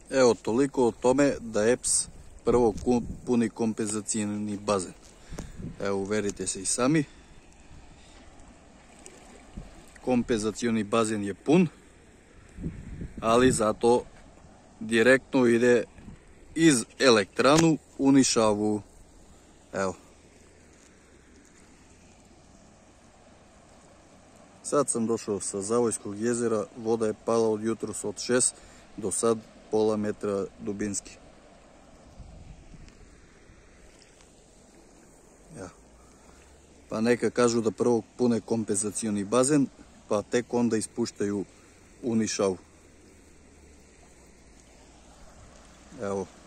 Evo, toliko o tome da EPS prvo puni kompenzacijni bazen. Evo, uverite se i sami. Kompenzacijni bazen je pun, ali zato direktno ide iz elektranu u nišavu. Evo. Sad sam došao sa Zavojskog jezera, voda je pala od jutros od 6 do sad pola metra dubinski. Ja. Pa neka kažu da prvo pune kompenzacijni bazen, pa tek onda ispuštaju u nišavu. Evo.